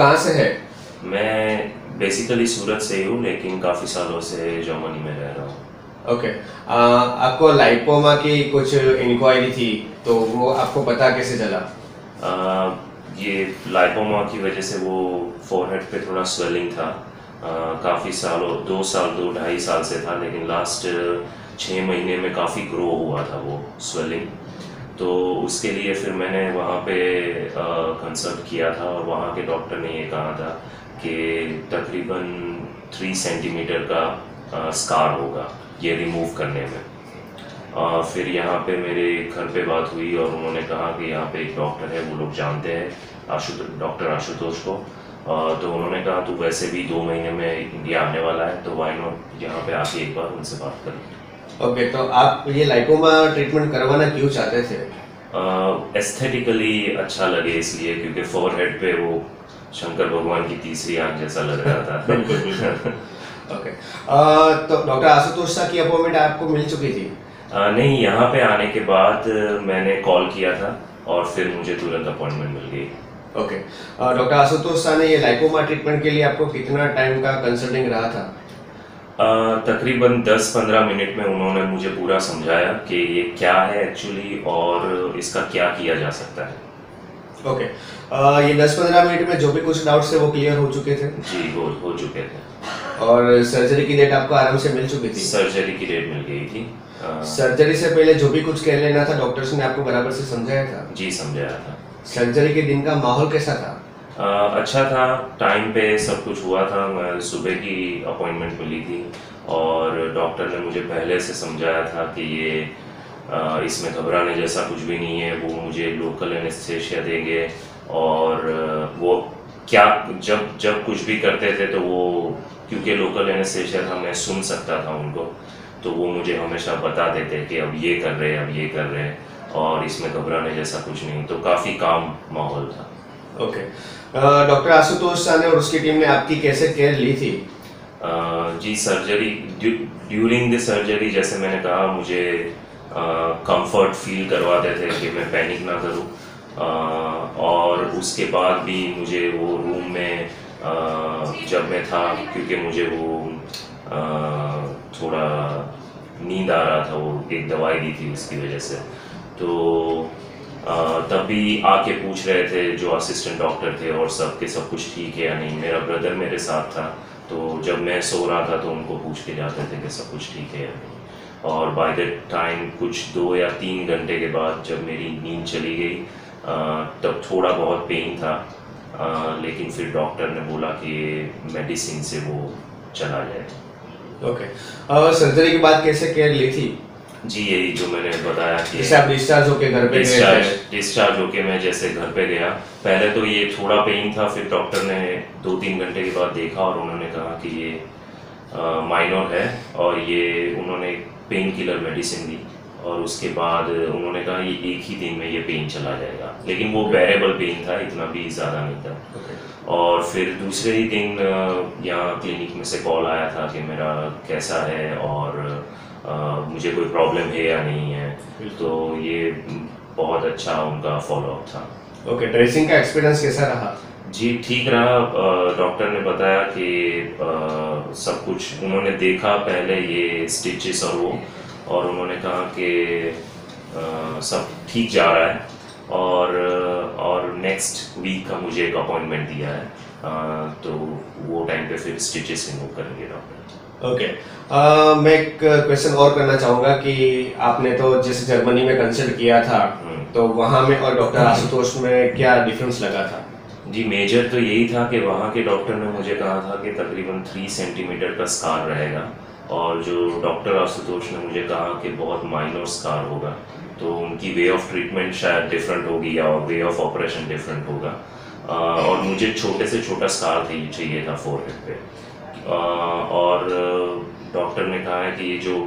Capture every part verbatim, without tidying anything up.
कहाँ से है? मैं बेसिकली सूरत से ही हूँ, लेकिन काफ़ी सालों से जर्मनी में रह रहा हूँ। ओके। आ, आपको लाइपोमा की कुछ इंक्वायरी थी, तो वो आपको पता कैसे चला? आ, ये लाइपोमा की वजह से वो फोरहेड पे थोड़ा स्वेलिंग था। काफ़ी सालों दो साल दो ढाई साल से था, लेकिन लास्ट छः महीने में काफ़ी ग्रो हुआ था वो स्वेलिंग। तो उसके लिए फिर मैंने वहाँ पे कंसल्ट किया था, और वहाँ के डॉक्टर ने ये कहा था कि तकरीबन थ्री सेंटीमीटर का स्कार होगा ये रिमूव करने में। आ, फिर यहाँ पे मेरे घर पे बात हुई, और उन्होंने कहा कि यहाँ पे एक डॉक्टर है, वो लोग जानते हैं आशुतोष, डॉक्टर आशुतोष को। आ, तो उन्होंने कहा तू वैसे भी दो महीने में इंडिया आने वाला है, तो वाई नॉट यहाँ पे आके एक बार उनसे बात कर। ओके, तो आप ये लाइपोमा ट्रीटमेंट करवाना क्यों चाहते थे? एस्थेटिकली अच्छा लगे इसलिए, क्योंकि फोरहेड पे वो शंकर भगवान की तीसरी आंख जैसा लग रहा था। बिल्कुल बिल्कुल। ओके, तो डॉक्टर आशुतोष शाह की अपॉइंटमेंट आपको मिल चुकी थी? आ, नहीं, यहाँ पे आने के बाद मैंने कॉल किया था, और फिर मुझे तुरंत अपॉइंटमेंट मिल गई। ओके, डॉक्टर आशुतोष शाह ने ये लाइपोमा ट्रीटमेंट के लिए आपको कितना टाइम का कंसल्टिंग रहा था? Uh, तकरीबन दस पंद्रह मिनट में उन्होंने मुझे पूरा समझाया कि ये क्या है एक्चुअली, और इसका क्या किया जा सकता है। Okay, okay. ये दस पंद्रह मिनट में जो भी कुछ डाउट्स थे वो क्लियर हो चुके थे? जी, हो हो चुके थे। और सर्जरी की डेट आपको आराम से मिल चुकी थी? सर्जरी की डेट मिल गई थी। सर्जरी से पहले जो भी कुछ कह लेना था, डॉक्टर्स ने आपको बराबर से समझाया था? जी, समझाया था। सर्जरी के दिन का माहौल कैसा था? आ, अच्छा था, टाइम पे सब कुछ हुआ था। सुबह की अपॉइंटमेंट मिली थी, और डॉक्टर ने मुझे पहले से समझाया था कि ये आ, इसमें घबराने जैसा कुछ भी नहीं है। वो मुझे लोकल एनेस्थेशिया देंगे, और वो क्या जब जब कुछ भी करते थे तो वो, क्योंकि लोकल एनेस्थेशिया था, मैं सुन सकता था उनको, तो वो मुझे हमेशा बता देते कि अब ये कर रहे हैं, अब ये कर रहे हैं, और इसमें घबराने जैसा कुछ नहीं। तो काफ़ी काम माहौल था। ओके, डॉक्टर आशुतोष शाह ने और उसकी टीम ने आपकी कैसे केयर ली थी? uh, जी, सर्जरी ड्यूरिंग द सर्जरी, जैसे मैंने कहा, मुझे कंफर्ट फील करवाते थे कि मैं पैनिक ना करूं, uh, और उसके बाद भी मुझे वो रूम में uh, जब मैं था, क्योंकि मुझे वो uh, थोड़ा नींद आ रहा था, वो एक दवाई दी थी उसकी वजह से, तो तब भी आके पूछ रहे थे जो असिस्टेंट डॉक्टर थे और सब के सब कुछ ठीक है या नहीं। मेरा ब्रदर मेरे साथ था, तो जब मैं सो रहा था तो उनको पूछ के जाते थे कि सब कुछ ठीक है या नहीं। और बाय द टाइम कुछ दो या तीन घंटे के बाद जब मेरी नींद चली गई, तब थोड़ा बहुत पेन था, लेकिन फिर डॉक्टर ने बोला कि मेडिसिन से वो चला जाए। ओके, सर्जरी के बाद कैसे केयर ली थी? जी, यही जो मैंने बताया कि जैसे आप डिस्चार्ज होके घर पे डिस्चार्ज डिस्चार्ज होके मैं जैसे घर पे गया, पहले तो ये थोड़ा पेन था, फिर डॉक्टर ने दो तीन घंटे के बाद देखा, और उन्होंने कहा कि ये माइनर है, और ये उन्होंने पेन किलर मेडिसिन दी, और उसके बाद उन्होंने कहा ये एक ही दिन में ये पेन चला जाएगा, लेकिन वो बेरेबल पेन था, इतना भी ज़्यादा नहीं था। okay. और फिर दूसरे ही दिन यहाँ क्लिनिक में से कॉल आया था कि मेरा कैसा है, और Uh, मुझे कोई प्रॉब्लम है या नहीं है, तो ये बहुत अच्छा उनका फॉलोअप था। ओके, okay, ड्रेसिंग का एक्सपीरियंस कैसा रहा? जी, ठीक रहा। डॉक्टर ने बताया कि आ, सब कुछ उन्होंने देखा पहले, ये स्टिचेस और वो, और उन्होंने कहा कि आ, सब ठीक जा रहा है, और और नेक्स्ट वीक का मुझे एक अपॉइंटमेंट दिया है, आ, तो वो टाइम पे फिर स्टिचेस रिमूव करेंगे डॉक्टर। Okay, okay. मैं एक क्वेश्चन और करना चाहूँगा कि आपने तो जैसे जर्मनी में कंसल्ट किया था, तो वहाँ में और डॉक्टर आशुतोष में क्या डिफरेंस लगा था? जी, मेजर तो यही था कि वहाँ के डॉक्टर ने मुझे कहा था कि तकरीबन थ्री सेंटीमीटर का स्कार रहेगा, और जो डॉक्टर आशुतोष ने मुझे कहा कि बहुत माइनर स्कार होगा, तो उनकी वे ऑफ ट्रीटमेंट शायद डिफरेंट होगी, या वे ऑफ ऑपरेशन डिफरेंट होगा, और मुझे छोटे से छोटा स्कार चाहिए था फोरहेड पे। और डॉक्टर ने कहा है कि ये जो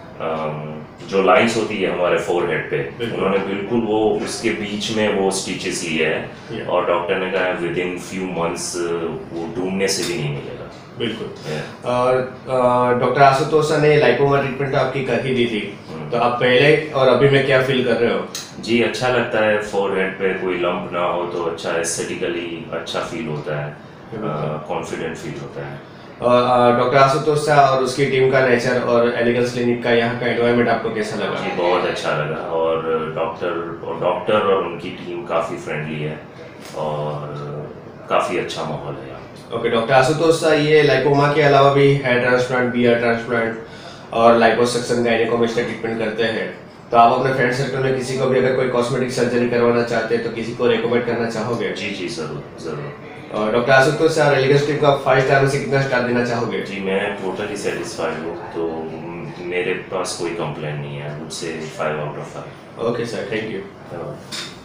जो लाइंस होती है हमारे फोरहेड पे, उन्होंने बिल्कुल वो उसके बीच में वो स्टिचेस लिए हैं, और डॉक्टर ने कहा है विद इन फ्यू मंथ्स वो ढूंढने से भी नहीं मिलेगा। बिल्कुल। Yeah. और डॉक्टर आशुतोष सर ने लाइपोमा ट्रीटमेंट तो आपकी कर ही दी थी, हम्म। तो आप पहले और अभी में क्या फील कर रहे हो? जी अच्छा लगता है, फोरहेड पे कोई लंप ना हो तो अच्छा एस्थेटिकली अच्छा फील होता है, कॉन्फिडेंट फील होता है। और डॉक्टर आशुतोष सर और उसकी टीम का नेचर और एलिगेंस क्लिनिक का यहाँ का एनवायरनमेंट आपको कैसा लगा? जी बहुत अच्छा लगा, और डॉक्टर और डॉक्टर और उनकी टीम काफ़ी फ्रेंडली है और काफ़ी अच्छा माहौल है यहाँ। ओके डॉक्टर आशुतोष सर, ये लाइपोमा के अलावा भी हेयर ट्रांसप्लांट, बियर ट्रांसप्लांट और लाइपोसक्शन गायनेकोमेस्टिक ट्रीटमेंट करते हैं, तो आप अपने फ्रेंड सर्कल में किसी को भी अगर कोई कॉस्मेटिक सर्जरी करवाना चाहते हैं तो किसी को रेकमेंड करना चाहोगे? जी जी ज़रूर ज़रूर। और doctor Ashutosh sir, Elegance team का फाइव स्टार में से कितना स्टार देना चाहोगे? जी मैं टोटली सेटिस्फाइड हूँ, तो मेरे पास कोई कंप्लेन नहीं है, मुझसे five out of five. Okay sir, thank you.